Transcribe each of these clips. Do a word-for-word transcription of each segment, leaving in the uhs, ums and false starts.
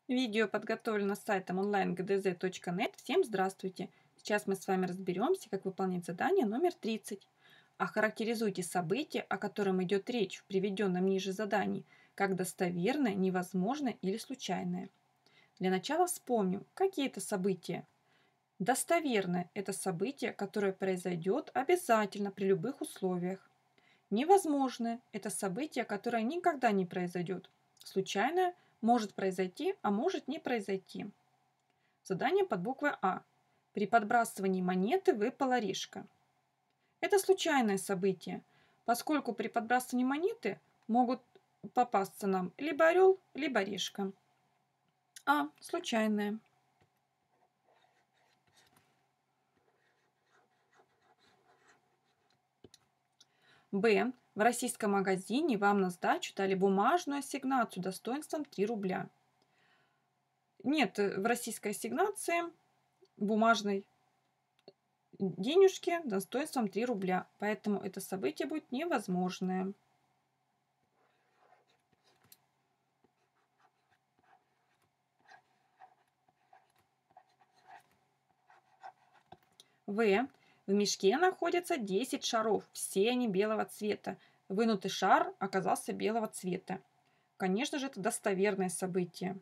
Видео подготовлено сайтом онлайн точка гэ дэ зэ точка нет. Всем здравствуйте! Сейчас мы с вами разберемся, как выполнить задание номер тридцать. Охарактеризуйте событие, о котором идет речь в приведенном ниже задании, как достоверное, невозможное или случайное. Для начала вспомним, какие это события. Достоверное – это событие, которое произойдет обязательно при любых условиях. Невозможное – это событие, которое никогда не произойдет. Случайное может произойти, а может не произойти. Задание под буквой А. При подбрасывании монеты выпала решка. Это случайное событие, поскольку при подбрасывании монеты могут попасться нам либо орел, либо решка. А. Случайное. Б. В российском магазине вам на сдачу дали бумажную ассигнацию достоинством три рубля. Нет в российской ассигнации бумажной денежки достоинством три рубля, поэтому это событие будет невозможное. В. В мешке находится десять шаров, все они белого цвета. Вынутый шар оказался белого цвета. Конечно же, это достоверное событие.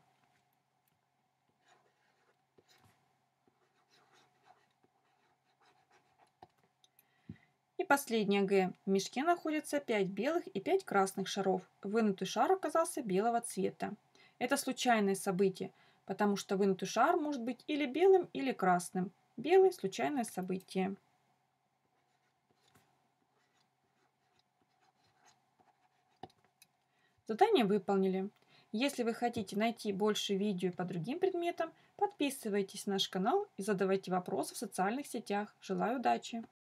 И последнее Г. В мешке находится пять белых и пять красных шаров. Вынутый шар оказался белого цвета. Это случайное событие, потому что вынутый шар может быть или белым, или красным. Белый – случайное событие. Задание выполнили. Если вы хотите найти больше видео по другим предметам, подписывайтесь на наш канал и задавайте вопросы в социальных сетях. Желаю удачи!